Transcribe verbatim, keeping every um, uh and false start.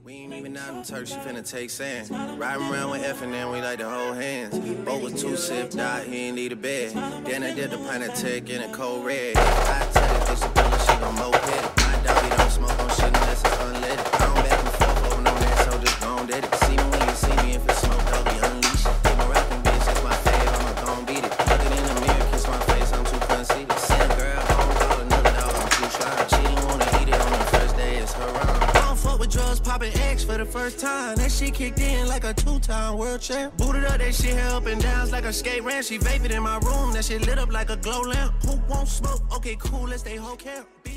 We ain't even out in Turks, she finna take sand. Riding around with F and then we like to hold hands. Both was two sipped out, he ain't need a bed. Then I did the pint of tech in a cold red. I tell this bitch a she gon' moped. My doggy don't smoke on shit unless it's unleaded. I don't back and forth over on that, so just gon' did it. See me when you see me, if it's smoke, doggy unleash it. Keep my rockin' bitch, that's my fave, I'ma gon' beat it. Look it in the mirror, kiss my face, I'm too conceited. Send a girl home, call another dog, I'm too shy. She didn't wanna eat it on the first day, it's her wrong. Fuck with drugs, popping X for the first time. That shit kicked in like a two-time world champ. Booted up, that shit held up and downs like a skate ramp. She vapid in my room, that shit lit up like a glow lamp. Who won't smoke? Okay, cool, let's stay whole camp.